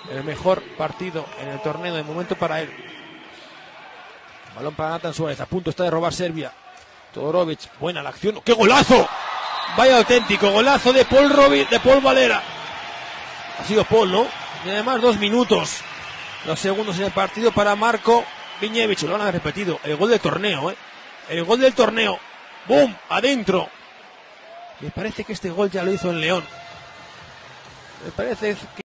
el mejor partido en el torneo de momento para él. Balón para Nathan Suárez, a punto está de robar Serbia. Todorovic, buena la acción. ¡Qué golazo! Vaya auténtico golazo de Paul Valera. Ha sido Paul, ¿no? Y además 2 minutos. Los segundos en el partido para Marko Viñevic. Lo han repetido. El gol del torneo, El gol del torneo. ¡Bum! Adentro. Me parece que este gol ya lo hizo en León. Me parece que